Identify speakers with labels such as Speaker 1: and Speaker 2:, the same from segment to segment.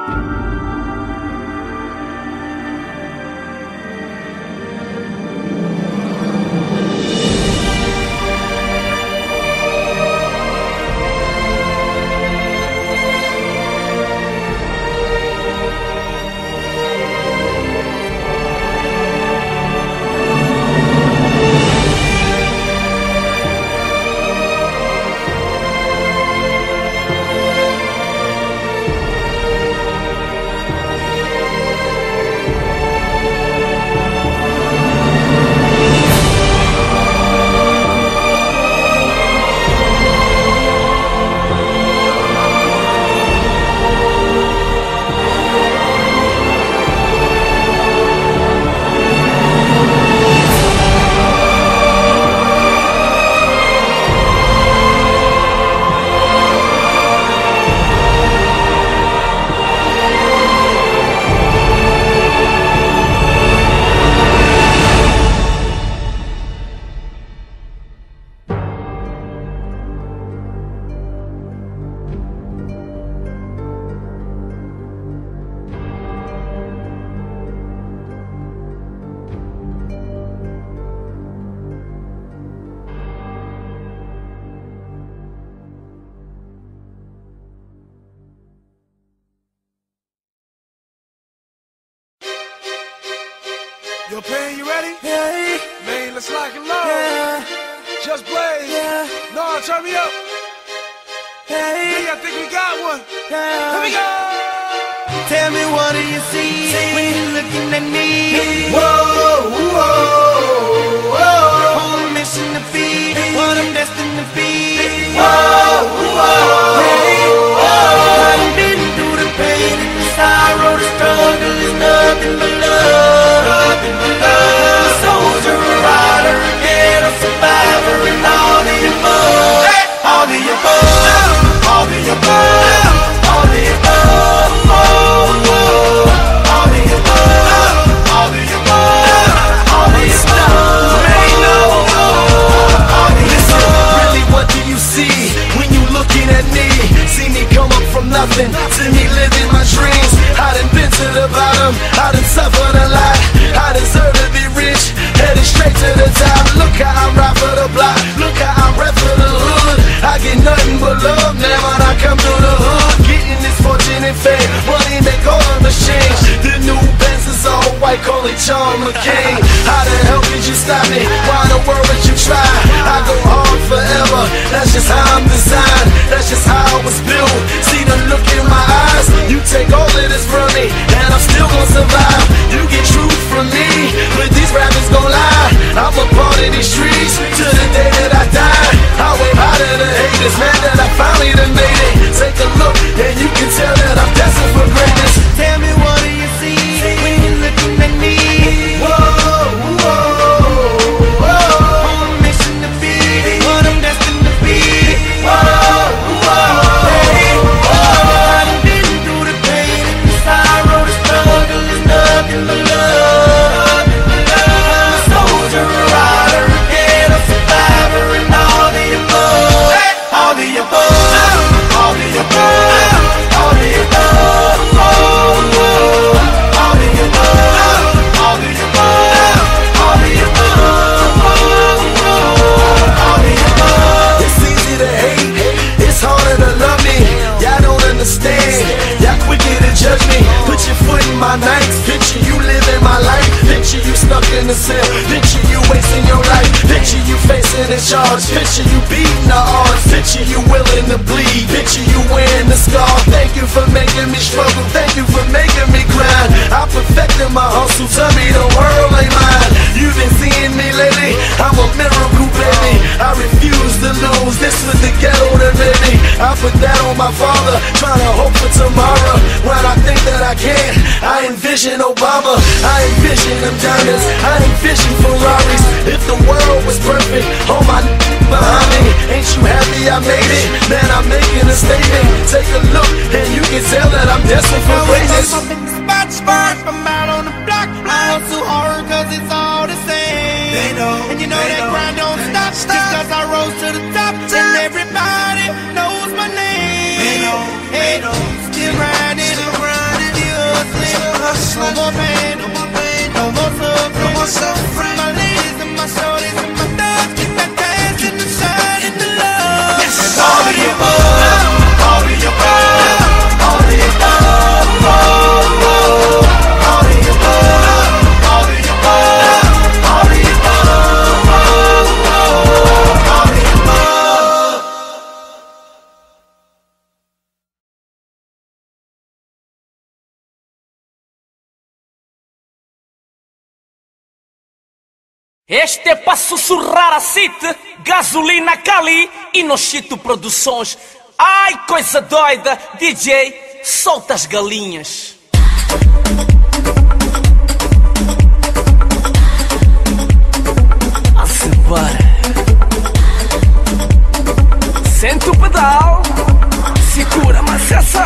Speaker 1: Yo, Pain, you ready?
Speaker 2: Yeah.
Speaker 1: Man, let's lock and load.
Speaker 2: Yeah.
Speaker 1: Just Blaze.
Speaker 2: Yeah.
Speaker 1: No, turn me up.
Speaker 2: Hey.
Speaker 1: I think we got one.
Speaker 2: Yeah.
Speaker 1: Here we go.
Speaker 2: Tell me, what do you see when you're looking at me?
Speaker 1: Whoa, whoa, whoa.
Speaker 2: On a mission to be what I'm destined to be.
Speaker 1: Whoa, whoa,
Speaker 2: Hey.
Speaker 1: whoa.
Speaker 2: I've been through the pain and the sorrow, the struggle is nothing but love. A soldier, a rider, a kid, a survivor, and all the above. All the above. All the above. All the above. Oh, oh. All the above. All the above. All the above. Man, no. All the above.
Speaker 3: Really, what do you see when you looking at me? See me come up from nothing, see me living my dreams. I done been to the bottom, I done suffered a lot. I deserve to be rich, headed straight to the top. Look how I ride for the block, look how I rap for the hood. I get nothing but love now when I come through the hood. Getting this fortune and fame, money make all of us change. The new Benz is all white, call it John McCain. How the hell could you stop me? Why in the world would you try? I go hard forever, that's just how I'm designed. That's just how I was built. See the look in my eyes, you take all of this from me, and I'm still gonna survive. You get truth from me, but these rappers gon' lie. I'm a part of these streets to the day that I die. I wave out of the haters, man, that I finally done made it. Take a look, and you can tell that I'm destined for greatness.
Speaker 2: Tell me, what do you see when you're looking at me?
Speaker 3: Whoa, whoa, whoa.
Speaker 2: On a mission to be what I'm destined to be.
Speaker 3: Whoa, whoa.
Speaker 2: Hey. I've been through the pain and the sorrow, the struggle is nothing but love. I'm a soldier, a rider, a kid, a survivor, and all the above. All the above. All the above. All the above. Oh, oh. All the above. All the above. All the above. Oh, oh. All the above.
Speaker 3: It's easy to hate, it's harder to love me. Y'all don't understand, y'all quicker to judge me. Put your foot in my nights, picture you living my life. Picture you stuck in the cell, picture you wasting your life. Picture you facing a charge, picture you beating the odds. Picture you willing to bleed, picture you wearing the scar. Thank you for making me struggle, thank you for making me grind. I perfected my hustle, tell me the world ain't mine. You've been seeing me lately, I'm a miracle baby. I refuse to lose, this was the ghetto that made me. I put that on my father, trying to hope for tomorrow. When I think that I can't, I envision Obama. I envision them diamonds, I envision Ferraris. If the world was perfect, all my behind me. Ain't you happy I made it? Man, I'm making a statement. Take a look, and you can tell that I'm destined for greatness.
Speaker 2: I'm in the spot, I'm out on the block. I hustle hard cause it's all the same.
Speaker 1: They know,
Speaker 2: and you know
Speaker 1: they
Speaker 2: that
Speaker 1: know,
Speaker 2: grind don't
Speaker 1: they
Speaker 2: stop.
Speaker 1: stop.
Speaker 2: Just cause I rose to the top. And everybody knows my name.
Speaker 1: They know,
Speaker 2: Hey,
Speaker 1: they know.
Speaker 2: still grinding. Este é pra sussurrar a City, Gasolina Cali e Nochito Produções. Ai, coisa doida, DJ, solta as galinhas. Se bora. Sente o pedal, segura, mas essa.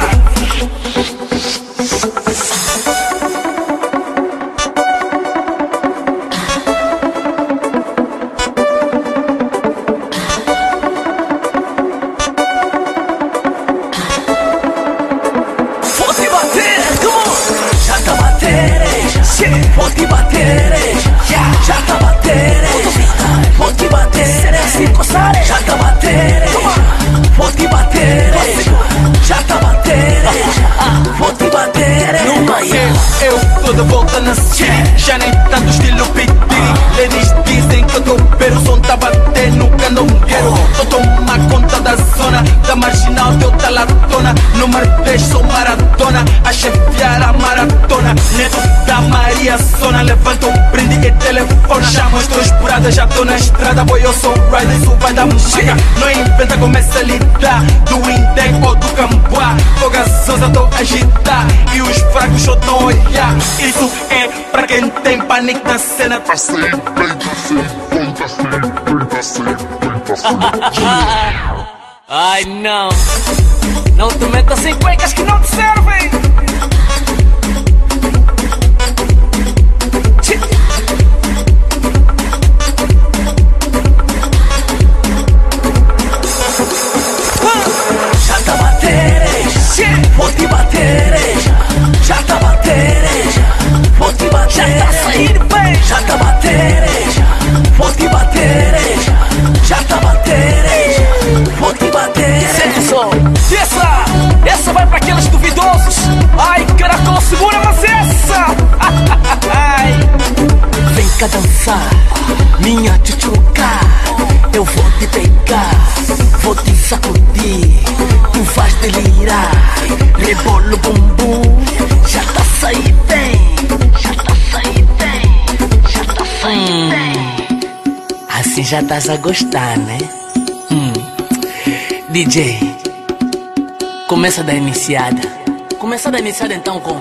Speaker 2: Pode bater, come on. Já tá batendo, pode bater, já tá batendo. Pode bater, se coçar, já tá batendo. Pode bater, já tá batendo. Pode bater, numa
Speaker 4: eu tô de volta na city, já nem tá do estilo pitiri. Ladies dizem que eu tô pero, o som tá batendo, candombeiro. Tô tomar conta da zona, da marginal deu talatona. No Marquês sou maratona, a chefiar a maratona. Neto da Maria Zona, levanta um brinde e telefona. Chama as tuas buradas, já tô na estrada, boy, eu sou rider, isso vai dar maca. Não inventa, começa a lidar, do Indem ou do Camboá. Tô gasosa, tô a agitar, e os fracos só tão olhar. Isso é pra quem tem pânico da cena.
Speaker 5: Tá sempre, tá sempre.
Speaker 2: Ai não, não te metas em cuecas que não te servem. Já tá batendo, pode bater, já tá batendo, pode bater, já tá saindo bem, já tá batendo, pode bater, já tá batendo, pode bater. Sente o som, essa vai pra aqueles duvidosos. Ai, caracol, segura, mas essa. Vem cá dançar, minha tchutchuca, eu vou te pegar, vou te sacudir, tu vais delirar, rebolo bumbum, já tá saindo bem, já tá saindo bem, já tá saindo bem. Assim já estás a gostar, né? DJ, começa da iniciada. Começa da iniciada então como?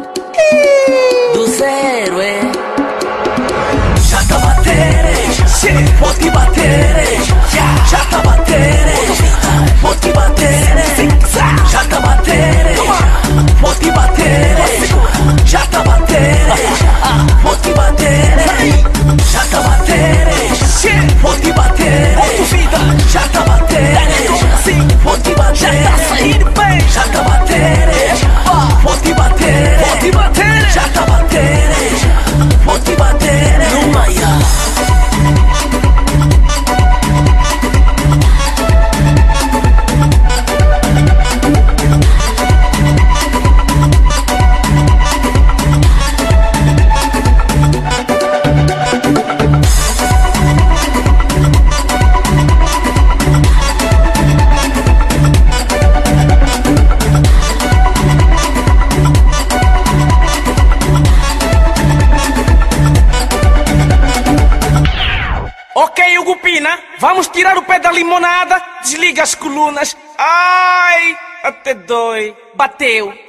Speaker 2: Do zero, é? Já tá batendo, pode bater, já tá batendo, pode bater, já tá batendo, pode bater, já tá batendo, pode bater, já tá batendo, pode bater, já tá batendo, pode bater, já tá saindo bem, já tá batendo, pode bater, já tá batendo, pode bater, no Maia. Ok, Hugo Pina, vamos tirar o pé da limonada, desliga as colunas. Ai, até dói. Bateu.